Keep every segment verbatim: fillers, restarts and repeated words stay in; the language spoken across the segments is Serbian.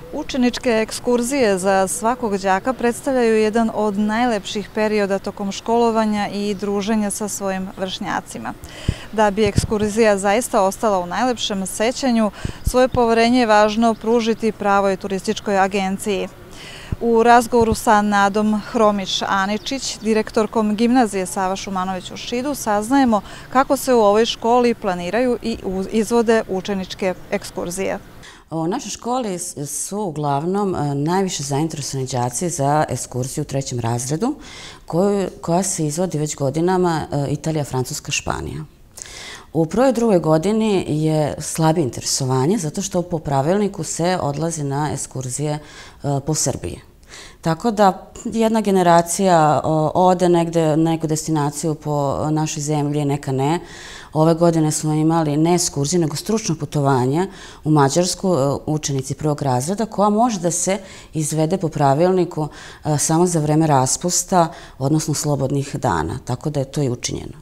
Učeničke ekskurzije za svakog đaka predstavljaju jedan od najlepših perioda tokom školovanja i druženja sa svojim vršnjacima. Da bi ekskurzija zaista ostala u najlepšem sećanju, svoje poverenje je važno pružiti pravoj turističkoj agenciji. U razgovoru sa Nadom Hromić-Aničić, direktorkom gimnazije Sava Šumanović u Šidu, saznajemo kako se u ovoj školi planiraju i izvode učeničke ekskurzije. U našoj školi su uglavnom najviše zainteresovani đaci za ekskurziju u trećem razredu, koja se izvodi već godinama Italija, Francuska, Španija. U prvoj i drugoj godini je slabije interesovanje, zato što po pravilniku se odlazi na ekskurzije po Srbiji. Tako da jedna generacija ode negde na neku destinaciju po našoj zemlji, neka ne. Ove godine smo imali ne ekskurziju, nego stručno putovanje u Mađarsku, učenici prvog razreda, koja može da se izvede po pravilniku samo za vreme raspusta, odnosno slobodnih dana. Tako da je to i učinjeno.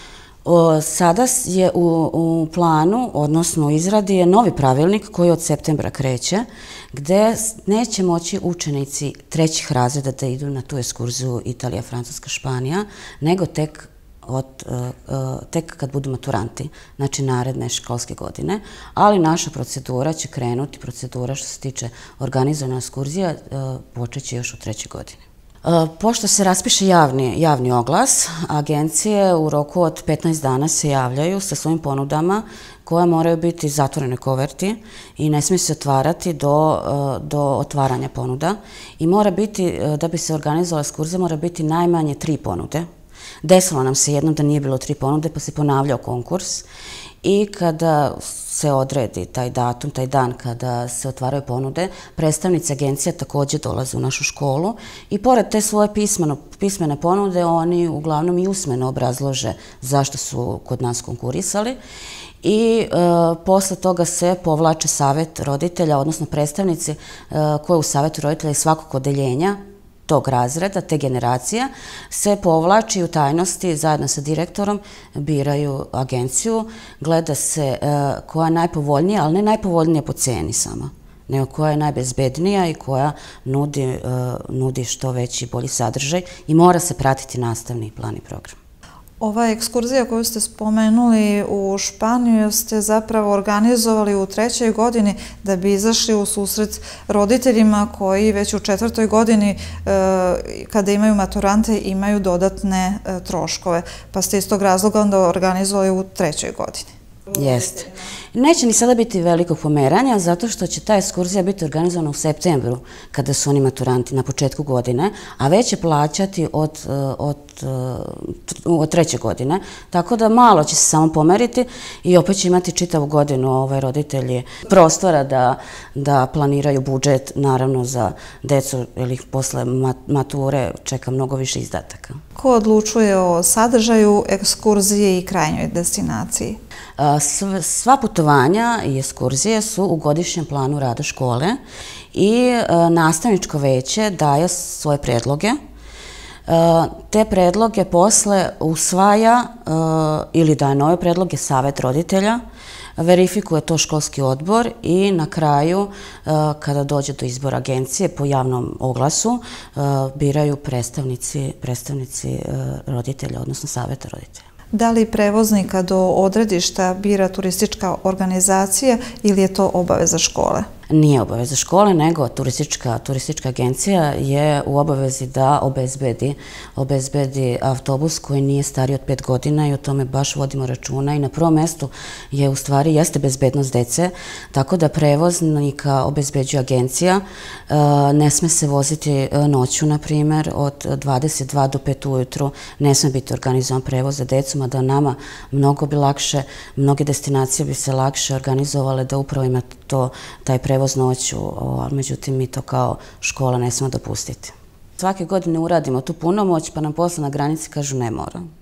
Sada je u planu, odnosno u izradi je novi pravilnik koji od septembra kreće, gde neće moći učenici trećih razreda da idu na tu ekskurziju Italija, Francuska, Španija, nego tek tek kad budu maturanti, znači naredne školske godine, ali naša procedura će krenuti, procedura što se tiče organizovanja ekskurzija, počeće još u trećoj godini. Pošto se raspiše javni oglas, agencije u roku od petnaest dana se javljaju sa svojim ponudama koje moraju biti zatvorene koverti i ne smije se otvarati do otvaranja ponuda i mora biti, da bi se organizovala ekskurzija, mora biti najmanje tri ponude. Desilo nam se jednom da nije bilo tri ponude, pa se ponavljao konkurs i kada se odredi taj datum, taj dan kada se otvaraju ponude, predstavnici agencija također dolaze u našu školu i pored te svoje pismene ponude oni uglavnom i usmeno obrazlože zašto su kod nas konkurisali i posle toga se povlače savet roditelja, odnosno predstavnici koji u savetu roditelja iz svakog odeljenja tog razreda, te generacije, se povlači u tajnosti zajedno sa direktorom, biraju agenciju, gleda se koja je najpovoljnija, ali ne najpovoljnija po ceni samo, nego koja je najbezbednija i koja nudi što veći i bolji sadržaj i mora se pratiti nastavni plan i program. Ova ekskurzija koju ste spomenuli u Španiju ste zapravo organizovali u trećoj godini da bi izašli u susret roditeljima koji već u četvrtoj godini kada imaju maturante imaju dodatne troškove, pa ste iz tog razloga onda organizovali u trećoj godini. Jeste. Neće ni sada biti velikog pomeranja, zato što će ta ekskurzija biti organizovana u septembru, kada su oni maturanti na početku godine, a već će plaćati od treće godine, tako da malo će se samo pomeriti i opet će imati čitavu godinu roditelji prostora da planiraju budžet, naravno za decu, jer ih posle mature čeka mnogo više izdataka. Ko odlučuje o sadržaju ekskurzije i krajnjoj destinaciji? Sva putovanja i ekskurzije su u godišnjem planu rada škole i nastavničko veće daje svoje predloge. Te predloge posle usvaja ili daje nove predloge savet roditelja, verifikuje to školski odbor i na kraju, kada dođe do izbora agencije po javnom oglasu, biraju predstavnici roditelja, odnosno saveta roditelja. Da li prevoznika do odredišta bira turistička organizacija ili je to obaveza škole? Nije obaveza škole, nego turistička agencija je u obavezi da obezbedi autobus koji nije stariji od pet godina i o tome baš vodimo računa i na prvom mestu je u stvari jeste bezbednost dece, tako da prevoznika obezbeđuje agencija, ne sme se voziti noću, na primjer, od dvadeset dva do pet ujutru, ne sme biti organizovan prevoz za decu, mada nama mnogo bi lakše, mnoge destinacije bi se lakše organizovale da upravo ima to, taj prevoz noću, međutim mi to kao škola ne smemo dopustiti. Svake godine uradimo tu punomoć, pa nam posle na granici kažu ne mora.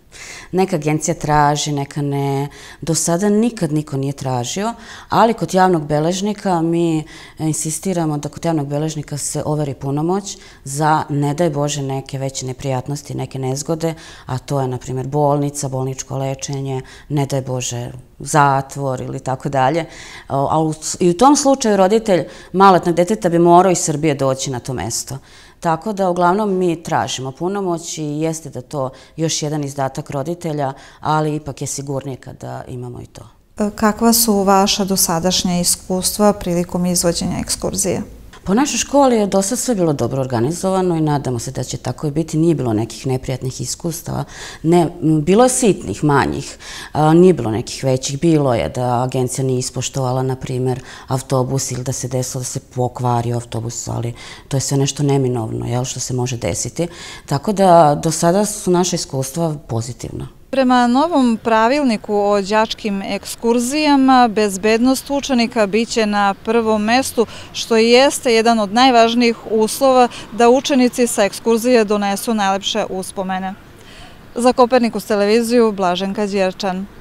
Neka agencija traži, neka ne. Do sada nikad niko nije tražio, ali kod javnog beležnika mi insistiramo da kod javnog beležnika se overi punomoć za, ne daj Bože, neke veće neprijatnosti, neke nezgode, a to je, na primjer, bolnica, bolničko lečenje, ne daj Bože, zatvor ili tako dalje. I u tom slučaju roditelj maloletnog deteta bi morao iz Srbije doći na to mesto. Tako da, uglavnom, mi tražimo punomoć i jeste da to još jedan izdatak roditelja, ali ipak je sigurnije kada imamo i to. Kakva su vaša dosadašnja iskustva prilikom izvođenja ekskurzije? Po našoj školi je do sad sve bilo dobro organizovano i nadamo se da će tako i biti. Nije bilo nekih neprijatnih iskustava. Bilo je sitnih, manjih. Nije bilo nekih većih. Bilo je da agencija nije ispoštovala, na primjer, autobus ili da se desilo da se pokvario autobus, ali to je sve nešto neminovno, što se može desiti. Tako da do sada su naša iskustva pozitivna. Prema novom pravilniku o đačkim ekskurzijama, bezbednost učenika biće na prvom mestu, što i jeste jedan od najvažnijih uslova da učenici sa ekskurzije donesu najlepše uspomene. Za Kopernikus televiziju, Blaženka Đerčan.